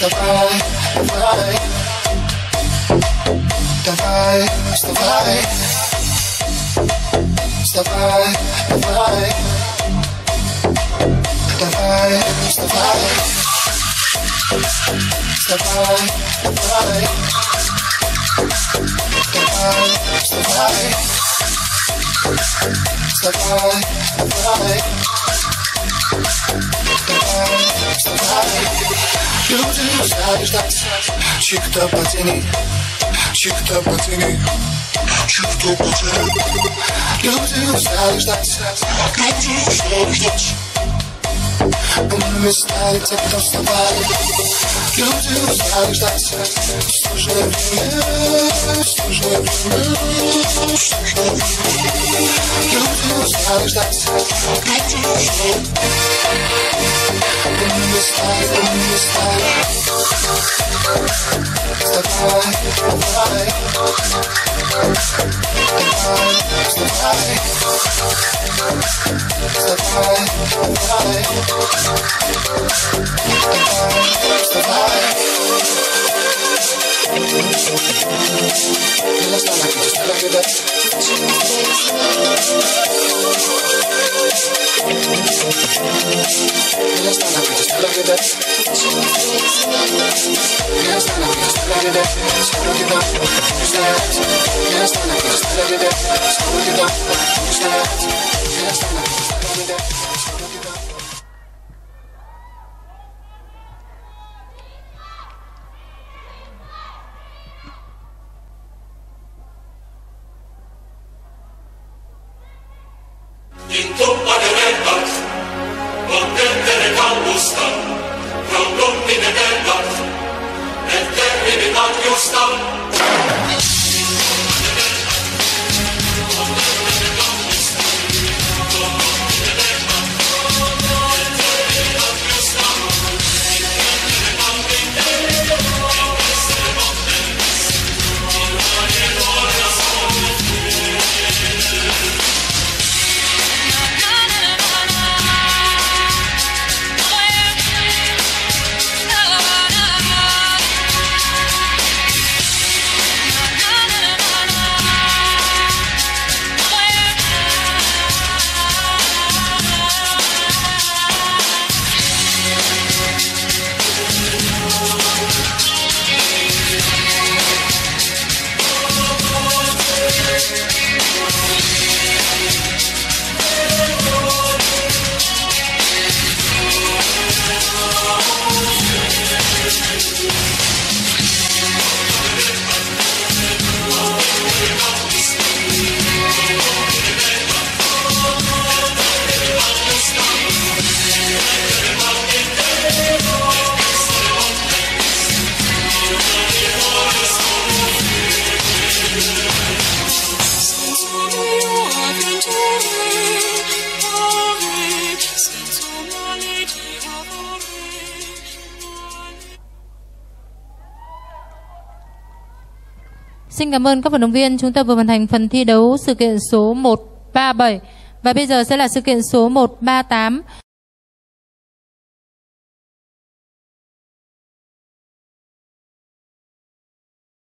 Люди устали ждать чьих-то потений, чьих-то потений, чьих-то потений. Люди устали ждать, люди устали ждать. Умными стали те, кто вставали. Люди устали ждать. Сложное время, сложное время, сложное время. Люди устали ждать. Люди устали. Умными стали. Вставай, вставай. Вставай, вставай. Вставай, вставай. Вставай. Я знаю, как ты стала кидать. Я знаю, как ты стала кидать. Я знаю, как ты стала кидать. Скоро тебя не знает. Я знаю, как ты стала кидать. Скоро тебя не знает. Я знаю, как ты стала кидать. Скоро тебя. Xin cảm ơn các vận động viên. Chúng ta vừa hoàn thành phần thi đấu sự kiện số 137 và bây giờ sẽ là sự kiện số 138.